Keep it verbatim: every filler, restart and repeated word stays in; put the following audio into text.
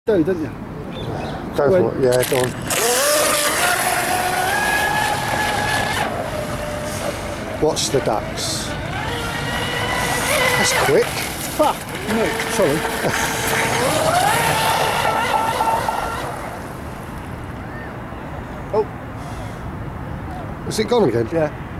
Do, don't you? Go for it, yeah, go on. Watch the ducks. That's quick. Fuck, no, sorry. Oh. Has it gone again? Yeah.